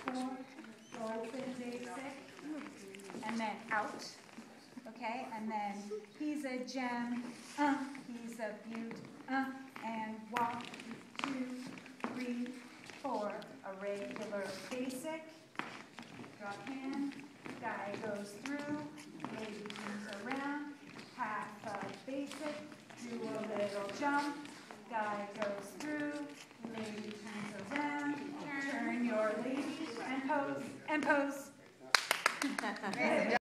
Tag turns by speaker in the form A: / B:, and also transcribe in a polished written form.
A: 4, open basic, and then out. Okay, and then he's a gem, he's a beaut, and 1, 2, 3, 4, a regular basic, drop hand, guy goes through, lady turns around, half a basic, do a little jump, guy goes through, lady turns around, turn your lady, and pose, and pose.